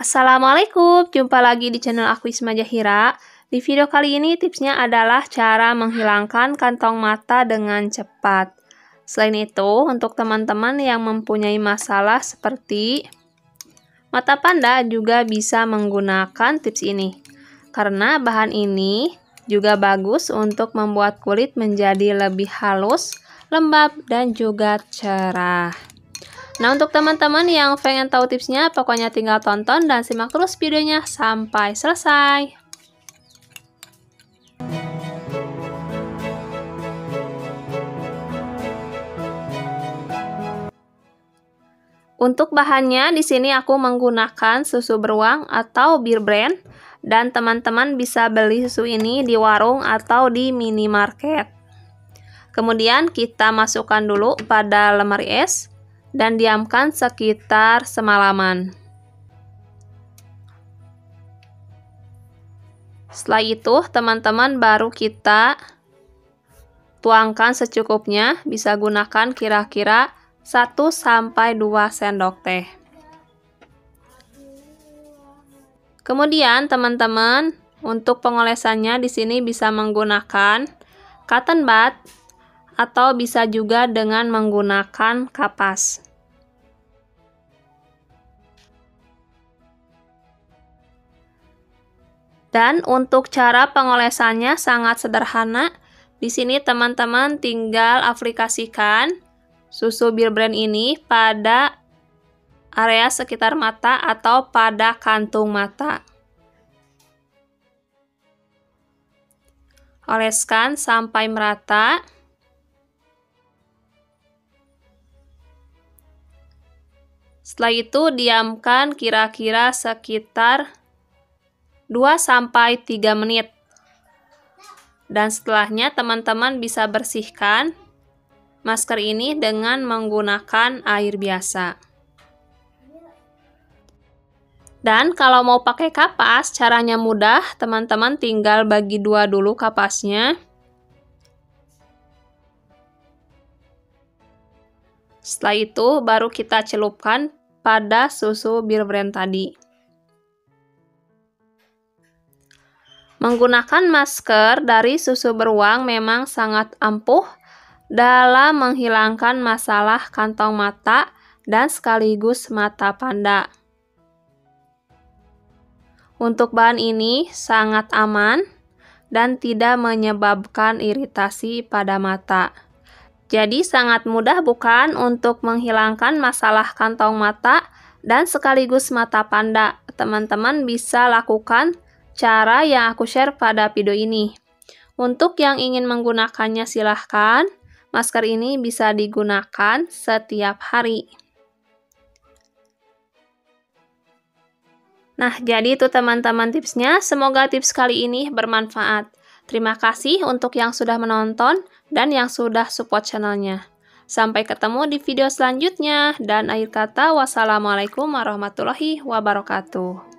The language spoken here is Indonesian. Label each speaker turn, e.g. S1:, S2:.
S1: Assalamualaikum, jumpa lagi di channel aku Isma Jahira. Di video kali ini tipsnya adalah cara menghilangkan kantong mata dengan cepat. Selain itu, untuk teman-teman yang mempunyai masalah seperti mata panda juga bisa menggunakan tips ini. Karena bahan ini juga bagus untuk membuat kulit menjadi lebih halus, lembab, dan juga cerah. Nah, untuk teman-teman yang pengen tahu tipsnya, pokoknya tinggal tonton dan simak terus videonya sampai selesai. Untuk bahannya, di sini aku menggunakan susu beruang atau Bear Brand, dan teman-teman bisa beli susu ini di warung atau di minimarket. Kemudian kita masukkan dulu pada lemari es dan diamkan sekitar semalaman. Setelah itu, teman-teman baru kita tuangkan secukupnya, bisa gunakan kira-kira 1-2 sendok teh. Kemudian, teman-teman, untuk pengolesannya di sini bisa menggunakan cotton bud atau bisa juga dengan menggunakan kapas. Dan untuk cara pengolesannya sangat sederhana. Di sini teman-teman tinggal aplikasikan susu Bear Brand ini pada area sekitar mata atau pada kantung mata. Oleskan sampai merata. Setelah itu diamkan kira-kira sekitar 2-3 menit. Dan setelahnya teman-teman bisa bersihkan masker ini dengan menggunakan air biasa. Dan kalau mau pakai kapas, caranya mudah, teman-teman tinggal bagi dua dulu kapasnya. Setelah itu baru kita celupkan pada susu Bear Brand tadi. Menggunakan masker dari susu beruang memang sangat ampuh dalam menghilangkan masalah kantong mata dan sekaligus mata panda. Untuk bahan ini sangat aman dan tidak menyebabkan iritasi pada mata. Jadi sangat mudah bukan untuk menghilangkan masalah kantong mata dan sekaligus mata panda. Teman-teman bisa lakukan cara yang aku share pada video ini. Untuk yang ingin menggunakannya silahkan. Masker ini bisa digunakan setiap hari. Nah, jadi itu teman-teman tipsnya. Semoga tips kali ini bermanfaat. Terima kasih untuk yang sudah menonton dan yang sudah support channelnya. Sampai ketemu di video selanjutnya. Dan akhir kata, wassalamualaikum warahmatullahi wabarakatuh.